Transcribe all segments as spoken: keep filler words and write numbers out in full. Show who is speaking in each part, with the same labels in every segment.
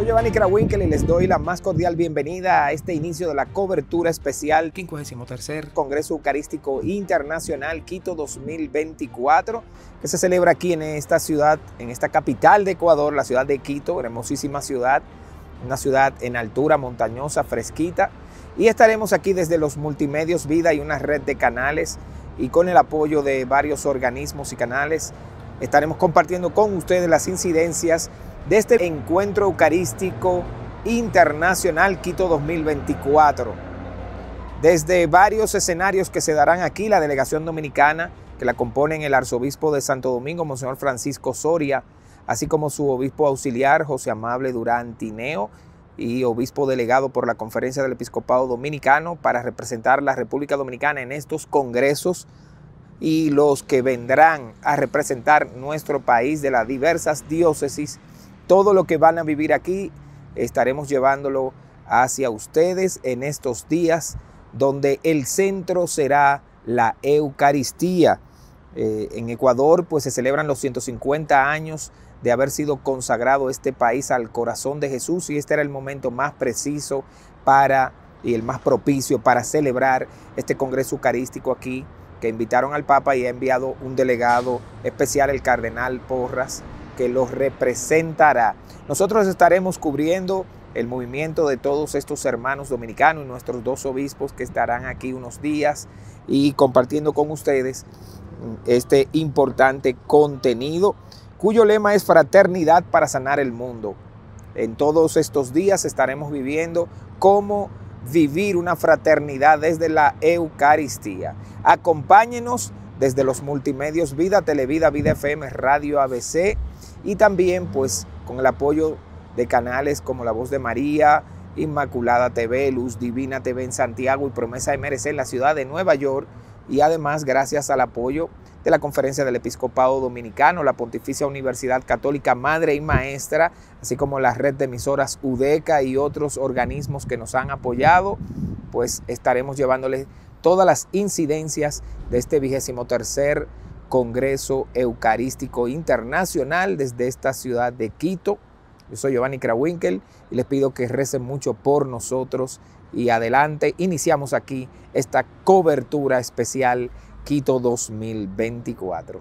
Speaker 1: Soy Giovanni Krawinkel y les doy la más cordial bienvenida a este inicio de la cobertura especial
Speaker 2: quincuagésimo tercer
Speaker 1: Congreso Eucarístico Internacional Quito dos mil veinticuatro, que se celebra aquí en esta ciudad, en esta capital de Ecuador, la ciudad de Quito, hermosísima ciudad, una ciudad en altura, montañosa, fresquita. Y estaremos aquí desde los Multimedios Vida y una red de canales, y con el apoyo de varios organismos y canales estaremos compartiendo con ustedes las incidencias de este Encuentro Eucarístico Internacional Quito dos mil veinticuatro. Desde varios escenarios que se darán aquí, la delegación dominicana, que la componen el arzobispo de Santo Domingo, Monseñor Francisco Soria, así como su obispo auxiliar, José Amable Durán Tineo, y obispo delegado por la Conferencia del Episcopado Dominicano, para representar la República Dominicana en estos congresos, y los que vendrán a representar nuestro país de las diversas diócesis. Todo lo que van a vivir aquí estaremos llevándolo hacia ustedes en estos días, donde el centro será la Eucaristía. Eh, en Ecuador pues se celebran los ciento cincuenta años de haber sido consagrado este país al corazón de Jesús, y este era el momento más preciso para y el más propicio para celebrar este Congreso Eucarístico aquí, que invitaron al Papa y ha enviado un delegado especial, el cardenal Porras, que los representará. Nosotros estaremos cubriendo el movimiento de todos estos hermanos dominicanos y nuestros dos obispos que estarán aquí unos días y compartiendo con ustedes este importante contenido, cuyo lema es fraternidad para sanar el mundo. En todos estos días estaremos viviendo cómo vivir una fraternidad desde la Eucaristía. Acompáñenos desde los Multimedios Vida, Televida, Vida F M, Radio A B C, y también pues con el apoyo de canales como La Voz de María, Inmaculada T V, Luz Divina T V en Santiago y Promesa M R C en la ciudad de Nueva York, y además gracias al apoyo de la Conferencia del Episcopado Dominicano, la Pontificia Universidad Católica Madre y Maestra, así como la red de emisoras UDECA y otros organismos que nos han apoyado, pues estaremos llevándoles todas las incidencias de este vigésimo tercer Congreso Eucarístico Internacional desde esta ciudad de Quito. Yo soy Giovanni Krawinkel y les pido que recen mucho por nosotros, y adelante, iniciamos aquí esta cobertura especial Quito dos mil veinticuatro.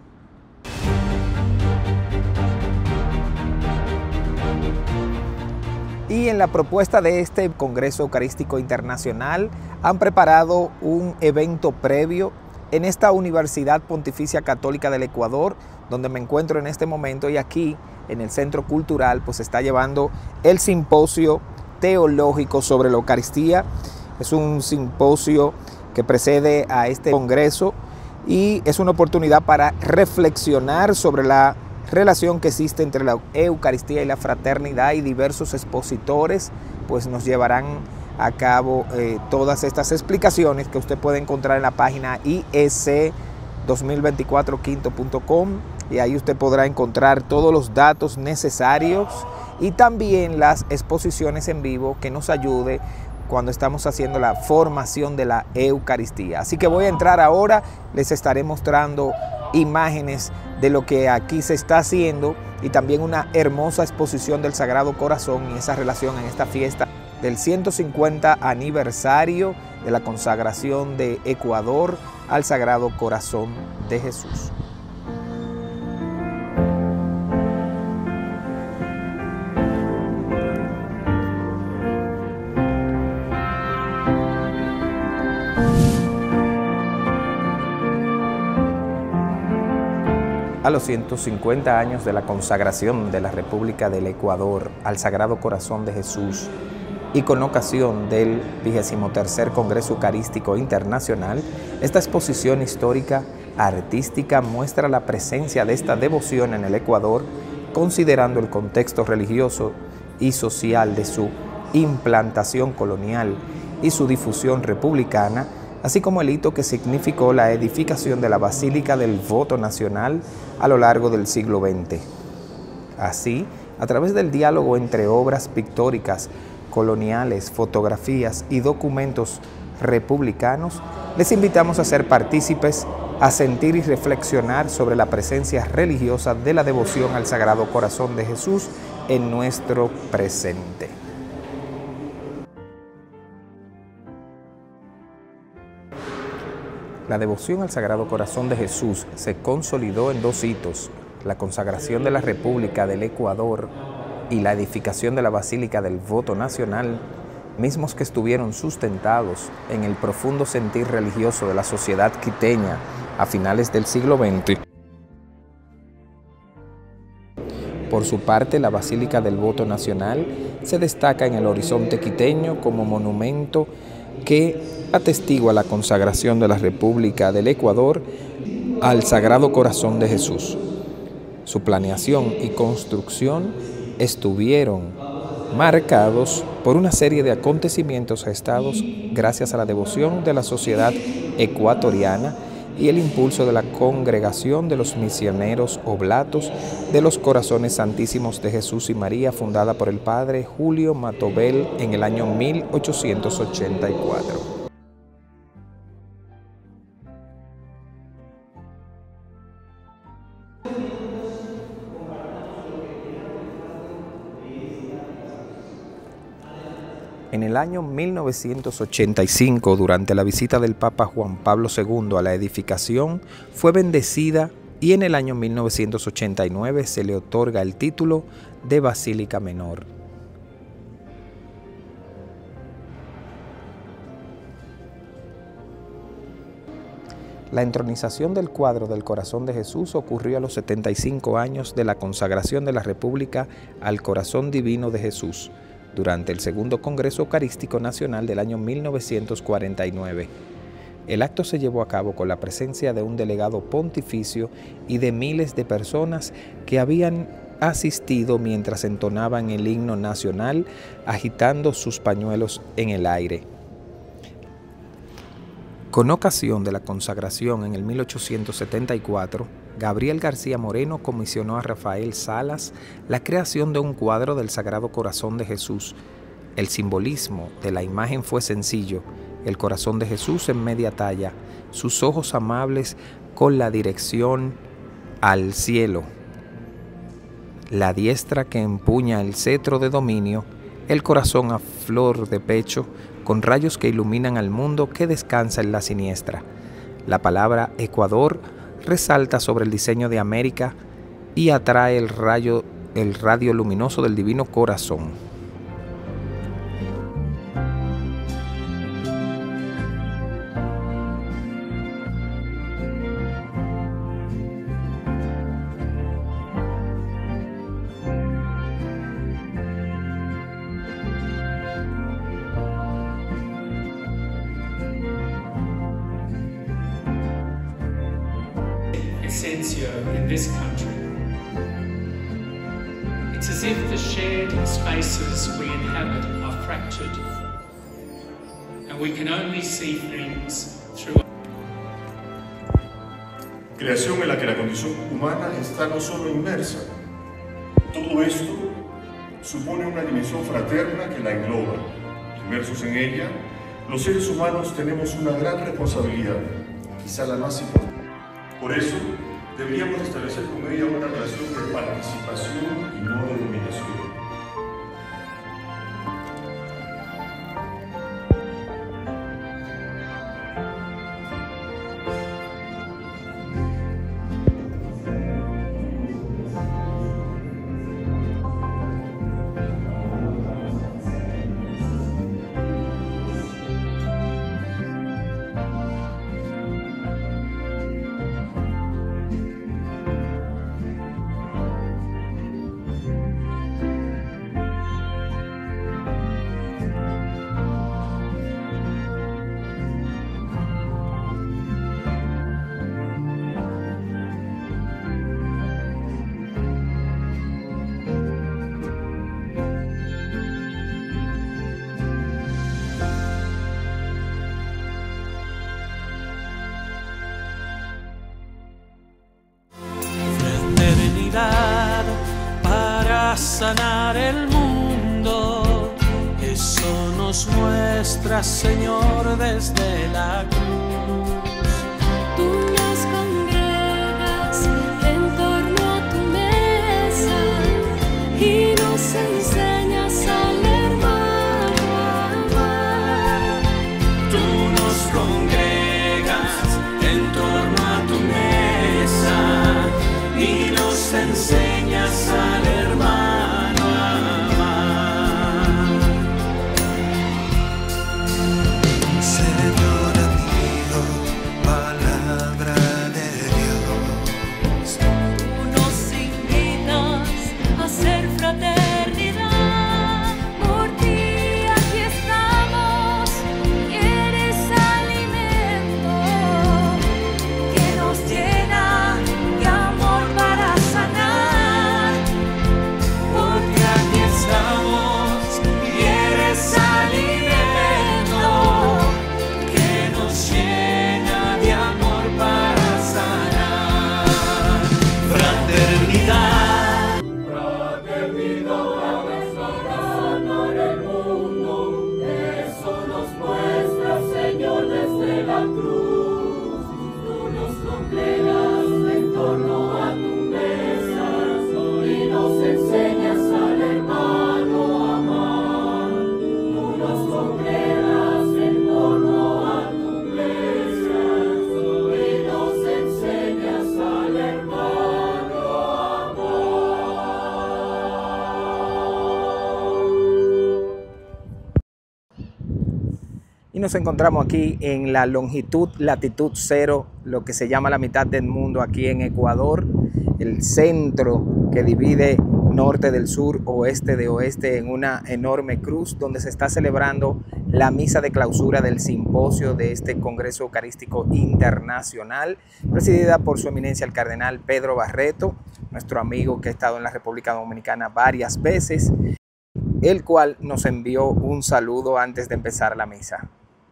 Speaker 1: Y en la propuesta de este Congreso Eucarístico Internacional han preparado un evento previo en esta Universidad Pontificia Católica del Ecuador, donde me encuentro en este momento, y aquí en el Centro Cultural pues se está llevando el simposio teológico sobre la Eucaristía. Es un simposio que precede a este congreso y es una oportunidad para reflexionar sobre la relación que existe entre la Eucaristía y la fraternidad, y diversos expositores pues nos llevarán a cabo eh, todas estas explicaciones que usted puede encontrar en la página i e c dos mil veinticuatro quinto punto com, y ahí usted podrá encontrar todos los datos necesarios y también las exposiciones en vivo que nos ayude cuando estamos haciendo la formación de la Eucaristía. Así que voy a entrar ahora, les estaré mostrando imágenes de lo que aquí se está haciendo, y también una hermosa exposición del Sagrado Corazón y esa relación en esta fiesta del ciento cincuenta aniversario de la consagración de Ecuador al Sagrado Corazón de Jesús. A los ciento cincuenta años de la consagración de la República del Ecuador al Sagrado Corazón de Jesús, y con ocasión del vigésimo tercer Congreso Eucarístico Internacional, esta exposición histórica artística muestra la presencia de esta devoción en el Ecuador, considerando el contexto religioso y social de su implantación colonial y su difusión republicana, así como el hito que significó la edificación de la Basílica del Voto Nacional a lo largo del siglo veinte. Así, a través del diálogo entre obras pictóricas, coloniales, fotografías y documentos republicanos, les invitamos a ser partícipes, a sentir y reflexionar sobre la presencia religiosa de la devoción al Sagrado Corazón de Jesús en nuestro presente. La devoción al Sagrado Corazón de Jesús se consolidó en dos hitos: la consagración de la República del Ecuador y la edificación de la Basílica del Voto Nacional, mismos que estuvieron sustentados en el profundo sentir religioso de la sociedad quiteña a finales del siglo veinte. Por su parte, la Basílica del Voto Nacional se destaca en el horizonte quiteño como monumento que atestigua la consagración de la República del Ecuador al Sagrado Corazón de Jesús. Su planeación y construcción estuvieron marcados por una serie de acontecimientos gestados gracias a la devoción de la sociedad ecuatoriana y el impulso de la congregación de los misioneros oblatos de los Corazones Santísimos de Jesús y María, fundada por el padre Julio Matobel en el año mil ochocientos ochenta y cuatro. En el año mil novecientos ochenta y cinco, durante la visita del Papa Juan Pablo segundo a la edificación, fue bendecida y en el año mil novecientos ochenta y nueve se le otorga el título de Basílica Menor. La entronización del cuadro del Corazón de Jesús ocurrió a los setenta y cinco años de la consagración de la República al Corazón Divino de Jesús, durante el segundo Congreso Eucarístico Nacional del año mil novecientos cuarenta y nueve. El acto se llevó a cabo con la presencia de un delegado pontificio y de miles de personas que habían asistido mientras entonaban el himno nacional, agitando sus pañuelos en el aire. Con ocasión de la consagración en el mil ochocientos setenta y cuatro, Gabriel García Moreno comisionó a Rafael Salas la creación de un cuadro del Sagrado Corazón de Jesús. El simbolismo de la imagen fue sencillo: el corazón de Jesús en media talla, sus ojos amables con la dirección al cielo, la diestra que empuña el cetro de dominio, el corazón a flor de pecho, con rayos que iluminan al mundo que descansa en la siniestra. La palabra Ecuador resalta sobre el diseño de América y atrae el rayo, el radio luminoso del Divino Corazón.
Speaker 2: Essentio in this country. It's as if the shared spaces we inhabit are fractured, and we can only see things through.
Speaker 3: Creación en la que la condición humana está no solo inmersa. Todo esto supone una dimensión fraterna que la engloba. Inmersos en ella, los seres humanos tenemos una gran responsabilidad, quizá la más importante. Por eso, deberíamos establecer con ella una relación de participación y no de dominación.
Speaker 2: Para sanar el mundo, eso nos muestra, Señor, desde la cruz.
Speaker 4: Tú nos congregas en torno a tu mesa y nos
Speaker 1: nos encontramos aquí en la longitud, latitud cero, lo que se llama la mitad del mundo aquí en Ecuador, el centro que divide norte del sur, oeste de oeste, en una enorme cruz donde se está celebrando la misa de clausura del simposio de este Congreso Eucarístico Internacional, presidida por su eminencia el cardenal Pedro Barreto, nuestro amigo que ha estado en la República Dominicana varias veces, el cual nos envió un saludo antes de empezar la misa.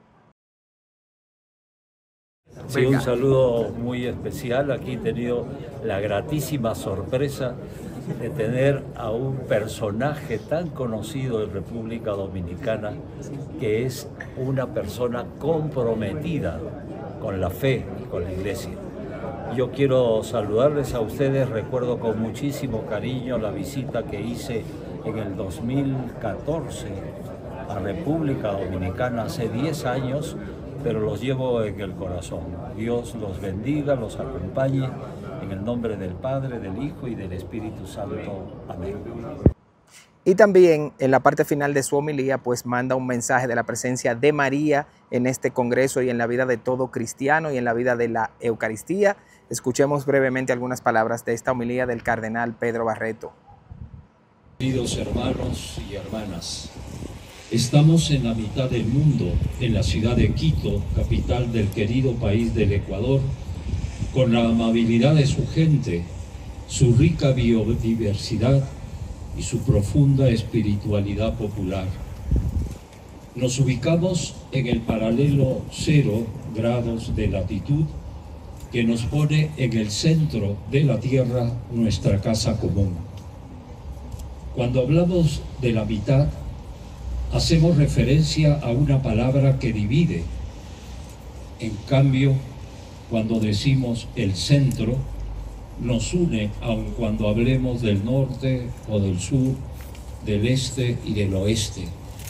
Speaker 4: Sí, un saludo muy especial. Aquí he tenido la gratísima sorpresa de tener a un personaje tan conocido de República Dominicana, que es una persona comprometida con la fe y con la Iglesia. Yo quiero saludarles a ustedes. Recuerdo con muchísimo cariño la visita que hice en el dos mil catorce a República Dominicana, hace diez años, pero los llevo en el corazón. Dios los bendiga, los acompañe, en el nombre del Padre, del Hijo y del Espíritu Santo. Amén.
Speaker 1: Y también en la parte final de su homilía, pues manda un mensaje de la presencia de María en este congreso y en la vida de todo cristiano y en la vida de la Eucaristía. Escuchemos brevemente algunas palabras de esta homilía del cardenal Pedro Barreto.
Speaker 4: Queridos hermanos y hermanas, estamos en la mitad del mundo, en la ciudad de Quito, capital del querido país del Ecuador, con la amabilidad de su gente, su rica biodiversidad y su profunda espiritualidad popular. Nos ubicamos en el paralelo cero grados de latitud que nos pone en el centro de la Tierra, nuestra casa común. Cuando hablamos de la mitad, hacemos referencia a una palabra que divide. En cambio, cuando decimos el centro, nos une, aun cuando hablemos del norte o del sur, del este y del oeste.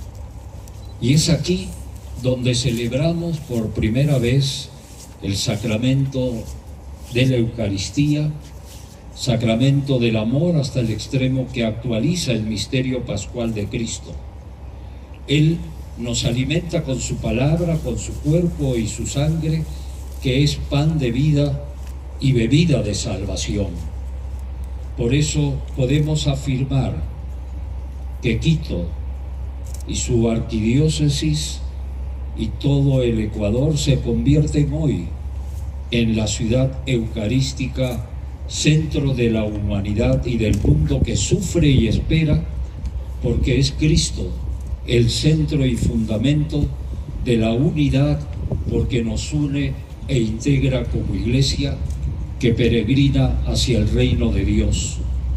Speaker 4: Y es aquí donde celebramos por primera vez el sacramento de la Eucaristía, sacramento del amor hasta el extremo que actualiza el misterio pascual de Cristo. Él nos alimenta con su palabra, con su cuerpo y su sangre, que es pan de vida y bebida de salvación. Por eso podemos afirmar que Quito y su arquidiócesis y todo el Ecuador se convierten hoy en la ciudad eucarística, centro de la humanidad y del mundo que sufre y espera, porque es Cristo el centro y fundamento de la unidad, porque nos une e integra como iglesia que peregrina hacia el reino de Dios.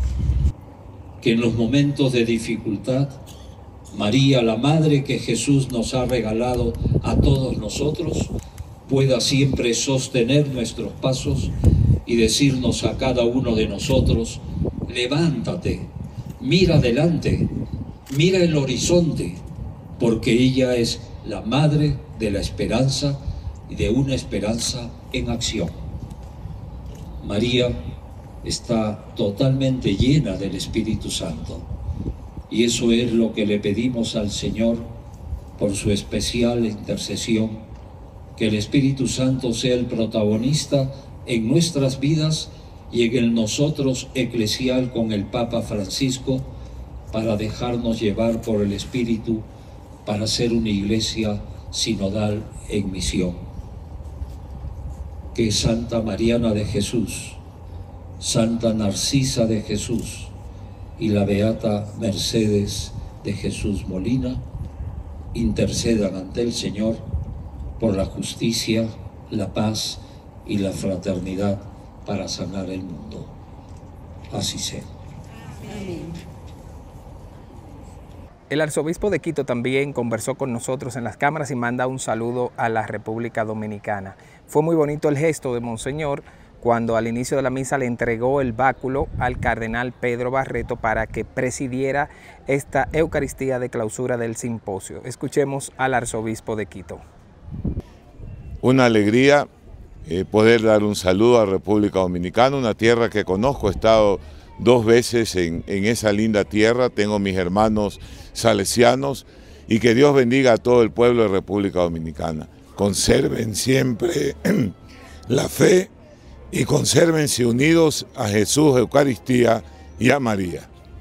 Speaker 4: Que en los momentos de dificultad, María, la Madre que Jesús nos ha regalado a todos nosotros, pueda siempre sostener nuestros pasos y decirnos a cada uno de nosotros: levántate, mira adelante, mira el horizonte, porque ella es la Madre de la esperanza y de una esperanza en acción. María está totalmente llena del Espíritu Santo, y eso es lo que le pedimos al Señor por su especial intercesión, que el Espíritu Santo sea el protagonista en nuestras vidas y en el nosotros eclesial con el Papa Francisco, para dejarnos llevar por el Espíritu, para ser una iglesia sinodal en misión. Que Santa Mariana de Jesús, Santa Narcisa de Jesús y la Beata Mercedes de Jesús Molina intercedan ante el Señor por la justicia, la paz y la fraternidad para sanar el mundo. Así sea. Amén.
Speaker 1: El arzobispo de Quito también conversó con nosotros en las cámaras y manda un saludo a la República Dominicana. Fue muy bonito el gesto de Monseñor cuando al inicio de la misa le entregó el báculo al cardenal Pedro Barreto para que presidiera esta Eucaristía de clausura del simposio. Escuchemos al arzobispo de Quito.
Speaker 5: Una alegría eh, poder dar un saludo a República Dominicana, una tierra que conozco. He estado dos veces en, en esa linda tierra, tengo mis hermanos salesianos y que Dios bendiga a todo el pueblo de República Dominicana. Conserven siempre la fe y consérvense unidos a Jesús, Eucaristía y a María.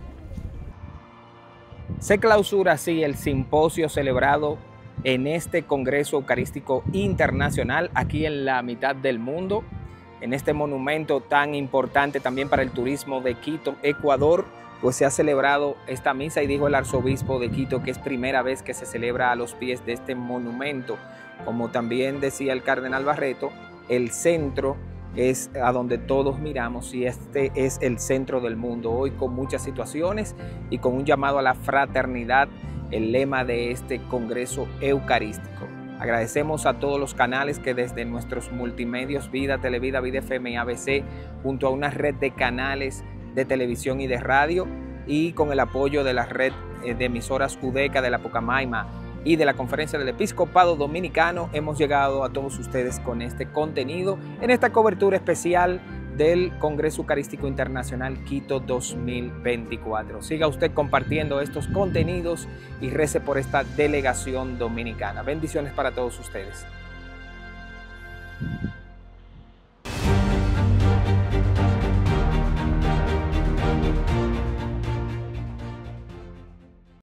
Speaker 1: Se clausura así el simposio celebrado en este Congreso Eucarístico Internacional aquí en la mitad del mundo, en este monumento tan importante también para el turismo de Quito, Ecuador. Pues se ha celebrado esta misa y dijo el arzobispo de Quito que es primera vez que se celebra a los pies de este monumento. Como también decía el cardenal Barreto, el centro es a donde todos miramos y este es el centro del mundo. Hoy con muchas situaciones y con un llamado a la fraternidad, el lema de este Congreso Eucarístico. Agradecemos a todos los canales que desde nuestros multimedios, Vida, Televida, Vida F M y A B C, junto a una red de canales de televisión y de radio, y con el apoyo de la red de emisoras UDECA, de la Pucamaima y de la Conferencia del Episcopado Dominicano, hemos llegado a todos ustedes con este contenido en esta cobertura especial del Congreso Eucarístico Internacional Quito dos mil veinticuatro. Siga usted compartiendo estos contenidos y rece por esta delegación dominicana. Bendiciones para todos ustedes.